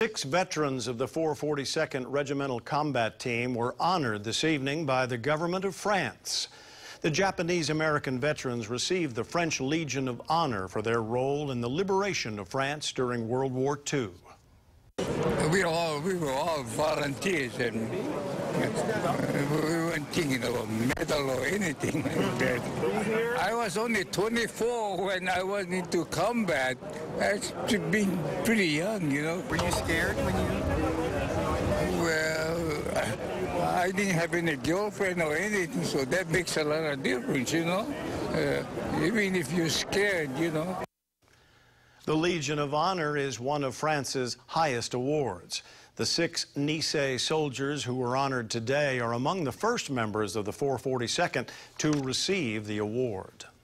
6 veterans of the 442nd Regimental Combat Team were honored this evening by the government of France. The Japanese-American veterans received the French Legion of Honor for their role in the liberation of France during World War II. We were all volunteers, and we weren't thinking of a medal or anything like that. I was only 24 when I went into combat. I've been pretty young, you know. Were you scared when you... Well, I didn't have any girlfriend or anything, so that makes a lot of difference, you know. Even if you're scared, you know. The Legion of Honor is one of France's highest awards. The 6 Nice soldiers who were honored today are among the first members of the 442nd to receive the award.